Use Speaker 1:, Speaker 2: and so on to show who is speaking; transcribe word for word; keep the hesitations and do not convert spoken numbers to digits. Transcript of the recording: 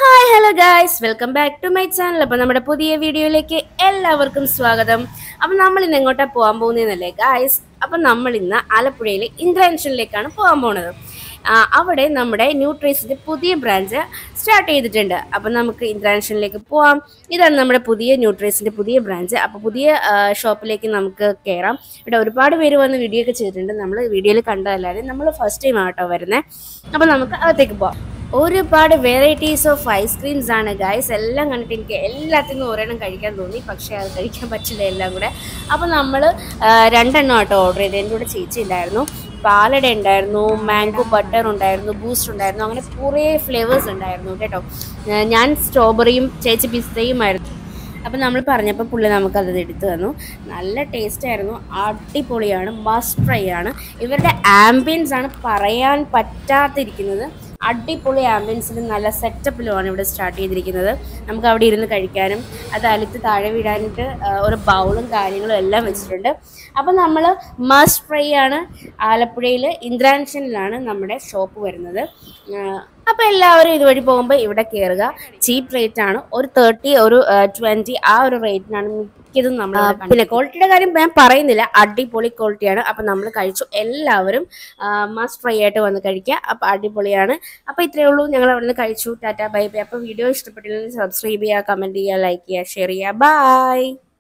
Speaker 1: Hi hello guys, welcome back to my channel. അപ്പോൾ നമ്മുടെ പുതിയ വീഡിയോയിലേക്ക് എല്ലാവർക്കും സ്വാഗതം. അപ്പം നമ്മൾ ഇന്ന് എങ്ങോട്ടാണ് പോകാൻ പോകുന്നതെന്നല്ലേ ഗായ്സ്? അപ്പം നമ്മൾ ഇന്ന് ആലപ്പുഴയിലെ ഇന്റർനാഷണലിലേക്കാണ് പോകാൻ പോകുന്നത്. അവിടെ നമ്മുടെ ന്യൂട്രീസിൻ്റെ പുതിയ ബ്രാഞ്ച് സ്റ്റാർട്ട് ചെയ്തിട്ടുണ്ട്. അപ്പം നമുക്ക് ഇന്റർനാഷണലിലേക്ക് പോകാം. ഇതാണ് നമ്മുടെ പുതിയ ന്യൂട്രീസിൻ്റെ പുതിയ ബ്രാഞ്ച്. അപ്പോൾ പുതിയ ഷോപ്പിലേക്ക് നമുക്ക് കയറാം. ഇവിടെ ഒരുപാട് പേര് വന്ന് വീഡിയോ ഒക്കെ ചെയ്തിട്ടുണ്ട്. നമ്മൾ വീഡിയോയിൽ കണ്ടതല്ലാതെ നമ്മൾ ഫസ്റ്റ് ടൈം ആട്ടോ വരുന്നത്. അപ്പോൾ നമുക്ക് അകത്തേക്ക് പോകാം. ഒരുപാട് വെറൈറ്റീസ് ഓഫ് ഐസ്ക്രീംസ് ആണ് ഗൈസ്. എല്ലാം കണ്ടിട്ട് എനിക്ക് എല്ലാത്തിനും ഒരെണ്ണം കഴിക്കാൻ തോന്നി, പക്ഷേ അത് കഴിക്കാൻ പറ്റില്ല എല്ലാം കൂടെ. അപ്പോൾ നമ്മൾ രണ്ടെണ്ണം ആട്ടോ ഓർഡർ ചെയ്ത്. എൻ്റെ കൂടെ ചേച്ചി ഉണ്ടായിരുന്നു, പാലട ഉണ്ടായിരുന്നു, മാംഗോ ബട്ടർ ഉണ്ടായിരുന്നു, ബൂസ്റ്റ് ഉണ്ടായിരുന്നു, അങ്ങനെ കുറേ ഫ്ലേവേഴ്സ് ഉണ്ടായിരുന്നു കേട്ടോ. ഞാൻ സ്ട്രോബെറിയും ചേച്ചി പിസ്തയുമായിരുന്നു. അപ്പം നമ്മൾ പറഞ്ഞപ്പോൾ പുള്ളി നമുക്കത് എടുത്തു തന്നു. നല്ല ടേസ്റ്റ് ആയിരുന്നു, അടിപൊളിയാണ്, മസ്റ്റ് ട്രൈ ആണ്. ഇവരുടെ ആംബിയൻസ് ആണ് പറയാൻ പറ്റാതിരിക്കുന്നത്. അടിപൊളി ആംബിയൻസിലും നല്ല സെറ്റപ്പിലുമാണ് ഇവിടെ സ്റ്റാർട്ട് ചെയ്തിരിക്കുന്നത്. നമുക്ക് അവിടെ ഇരുന്ന് കഴിക്കാനും അത് അലുത്ത് താഴെ വിടാനായിട്ട് ഒരു ബൗളും കാര്യങ്ങളും എല്ലാം വെച്ചിട്ടുണ്ട്. അപ്പം നമ്മൾ മസ്റ്റ് ട്രൈ ആണ്. ആലപ്പുഴയിൽ ഇന്റർനാഷണലിലാണ് നമ്മുടെ ഷോപ്പ് വരുന്നത്. അപ്പോൾ എല്ലാവരും ഇതുവഴി പോകുമ്പോൾ ഇവിടെ കയറുക. ചീപ്പ് റേറ്റ് ആണ്, ഒരു തേർട്ടി ഒരു ട്വൻറ്റി ആ ഒരു റേറ്റിനാണ് മിക്കതും നമ്മൾ. പിന്നെ ക്വാളിറ്റിയുടെ കാര്യം ഞാൻ പറയുന്നില്ല, അടിപൊളി ക്വാളിറ്റിയാണ്. അപ്പം നമ്മൾ കഴിച്ചു. എല്ലാവരും മസ്റ്റ് ഫ്രൈ ആയിട്ട് വന്ന് കഴിക്കുക. അപ്പം അടിപൊളിയാണ്. അപ്പോൾ ഇത്രയേ ഉള്ളൂ. ഞങ്ങൾ അവിടെ നിന്ന് കഴിച്ചു. Tata bye bye. അപ്പോൾ വീഡിയോ ഇഷ്ടപ്പെട്ടില്ലെങ്കിൽ സബ്സ്ക്രൈബ് ചെയ്യുക, കമൻറ്റ് ചെയ്യുക, ലൈക്ക് ചെയ്യുക, ഷെയർ ചെയ്യുക. ബൈ.